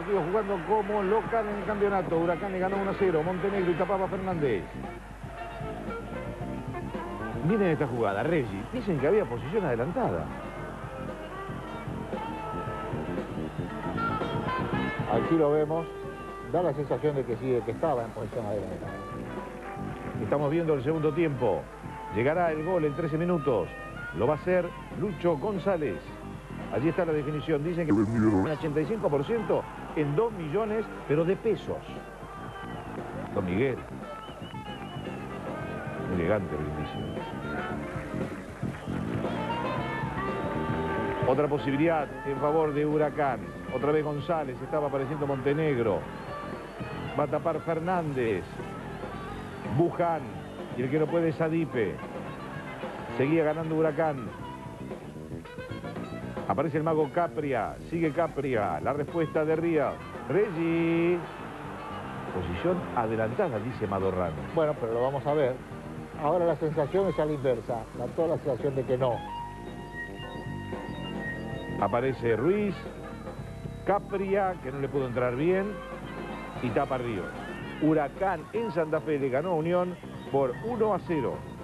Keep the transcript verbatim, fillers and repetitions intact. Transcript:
partido jugando como local en el campeonato. Huracán le ganó uno a cero. Montenegro y tapaba Fernández. Miren esta jugada, Reggi. Dicen que había posición adelantada. Aquí lo vemos. Da la sensación de que sí, de que estaba en posición adelantada. Estamos viendo el segundo tiempo. Llegará el gol en trece minutos. Lo va a hacer Lucho González. Allí está la definición. Dicen que un ochenta y cinco por ciento en dos millones, pero de pesos. Don Miguel. Elegante el inicio. Otra posibilidad en favor de Huracán. Otra vez González. Estaba apareciendo Montenegro. Va a tapar Fernández. Buján. Y el que no puede es Adipe. Seguía ganando Huracán. Aparece el mago Capria. Sigue Capria. La respuesta de Ríos. Reggi. Posición adelantada, dice Madorrano. Bueno, pero lo vamos a ver. Ahora la sensación es a la inversa. Da toda la sensación de que no. Aparece Ruiz. Capria, que no le pudo entrar bien. Y tapa Ríos. Huracán en Santa Fe le ganó a Unión por uno a cero.